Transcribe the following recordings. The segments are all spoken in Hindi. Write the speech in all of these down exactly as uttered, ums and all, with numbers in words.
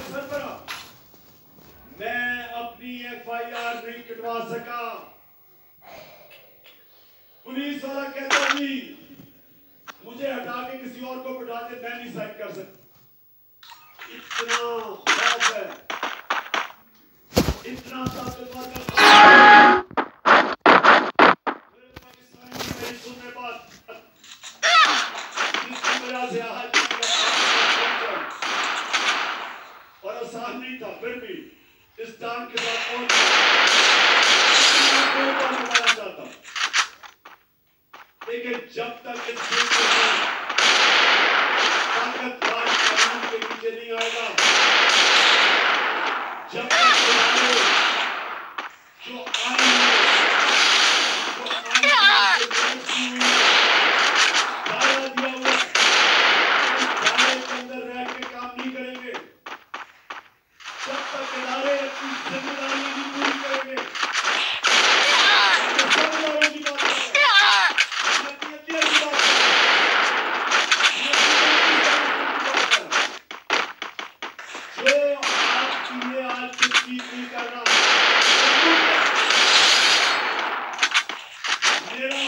सरबरा मैं अपनी एफ आई आर नहीं कटवा सका। पुलिस वाला कहता जी मुझे हटा के किसी और को बिठा दे, मैं नहीं साइन कर सकता। इतना खौफ है, इतना ताकतवर का मेरे पाकिस्तान की मेरी सुनने बात जिसकी वजह से आज और आसान नहीं था, फिर भी इस डांग के साथ पहुंच बताना चाहता हूं। लेकिन जब तक इस ताकतवर कानून के नीचे नहीं आएगा, जब तक जो आईन जो आईन दायरा दिया हुआ दायरे के अंदर रह के काम नहीं करेंगे, जब तक इदारे अपनी जिम्मेदारी नहीं पूरी करेंगे, सब लोगों की बात है, जो आपकी ये आज कुछ चीज नहीं करना, मेरा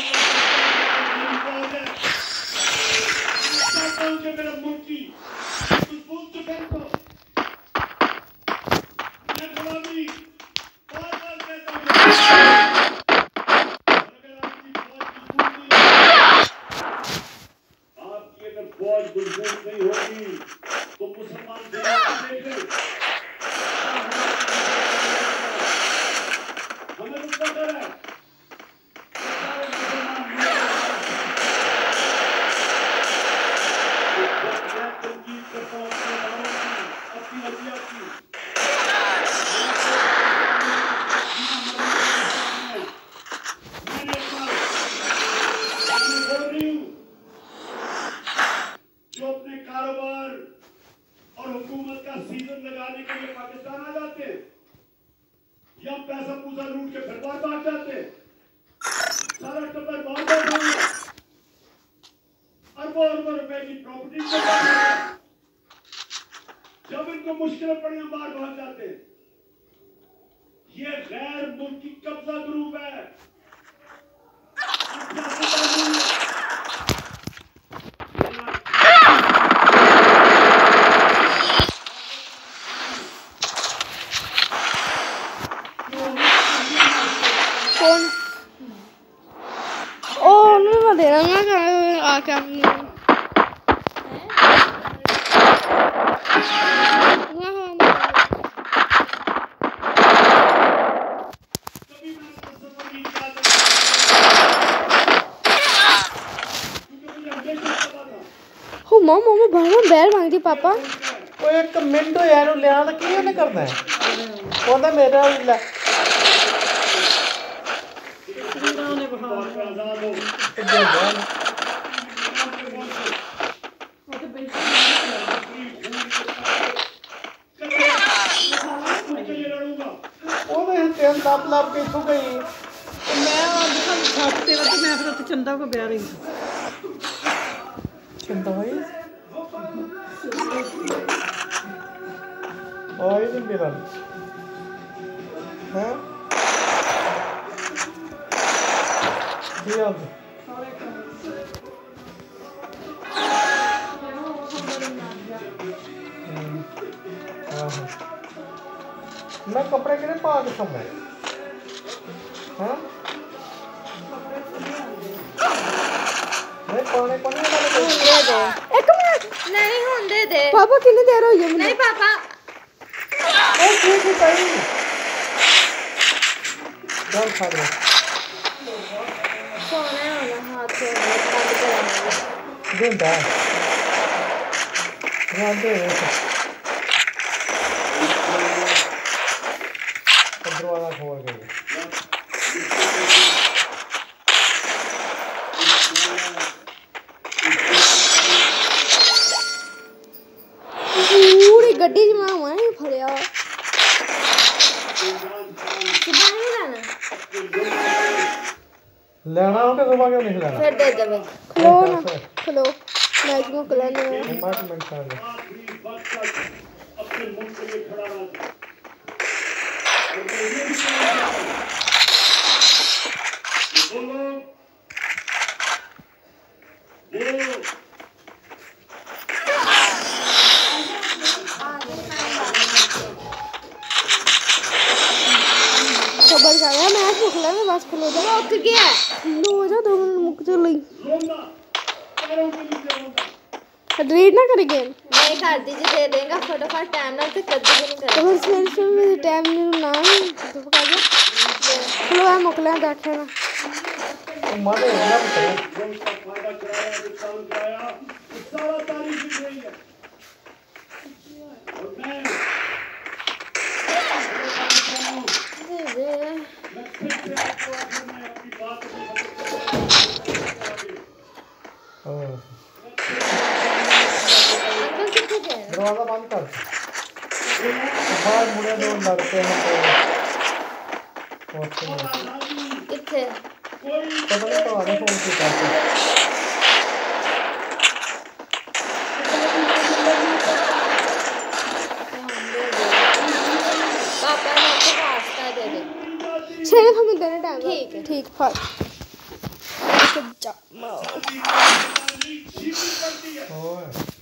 पाकिस्तान के मेरा मुल्की कुछ भूल चुके हैं तो मैं गुलामी बार बार कहता हूँ, अगर आपकी फौज आपकी अगर फौज मजबूत नहीं होगी तो मुसलमान दुनिया को देखे हमें उसका डर है। जो अपने कारोबार और हुकूमत का सीजन लगाने के लिए पाकिस्तान आ जाते हैं या पैसा पूसा लूट के फिर बार भाग जाते हैं, सारा टब्बर बाहर बैठा हुआ अरबों अरबों रुपए की प्रॉपर्टी को जब इनको मुश्किल पड़े बाहर भाग जाते हैं। ये गैर मुल्की कब्जा ग्रुप है। कौन ओ नहीं दे रहा मैं आके हो मम्मा मम्मा बाहर बैर मांगती पापा ओ एक मिनट यार ले आना की ਉਹਨੇ ਕਰਨਾ ਹੈ ਉਹਦਾ ਮੇਰਾ ਲੈ ਉਹਨੇ ਬਹਾਨਾ ਉਹਦੇ ਤਿੰਨ ਲੱਭ ਲੱਭ ਕੇ ਇੱਥੋਂ ਗਈ ਮੈਂ ਅੱਜ ਕੱਲ ਛੱਤ ਤੇ ਵਾ ਤੇ ਮੈਂ ਫਿਰ ਉੱਥੇ ਚੰਦਾ ਕੋ ਬਿਆ ਰਹੀ ਚੰਦਾ ਹੋਈ Ay, din bilan. Ha? Diyan. मैं कपड़े के लिए पा के समय हाँ मैं पाने पाने वाले दे दे एक मिनट नहीं होने दे पापा कितनी देर हो गई नहीं पापा ओ ठीक है सही डर खा रहे सोने वाला हाथ से बंद कराना देंदा यार दे दरवाजा खोल के पूरी गड्डी च मैं हुआ नहीं फड़िया कितना नहीं लेना लेना हो के सुबह क्यों नहीं लेना फिर दे दे खलो ना खलो मैच में कलर नहीं है अपने मुल्क के लिए खड़ा रहा था। और मैं ये भी कहना चाहता हूं कि वो लोग वो खबर कर रहा मैच मुक लिया मैं बस खलो जा मुक गया लो जा दो मिनट मुक चल गई रोंदा पैरों के नीचे रोंदा रीड ना कर गेम नहीं कर दीजिए दे देगा फटाफट टाइम ना तो कभी भी नहीं तो करेगा फिर फिर फिर मेरे टाइम नहीं ना तो पका जा चलो मैं मुक लिया देखे ना मारे ना बताओ जो उसका फायदा कराया नुकसान कराया वो सारा तारीफ लिख रही है। और मैं दे दे मैं फिर से आपको आखिर में अपनी बात को हां अंकल कितने गए दरवाजा बंद कर बाहर मुड़े दो लड़ते हैं तो कितने पता नहीं तो आने फोन की बात पापा ने तो पास्ता दे दे चलो हम देने टाइम ठीक है ठीक फट जा ओए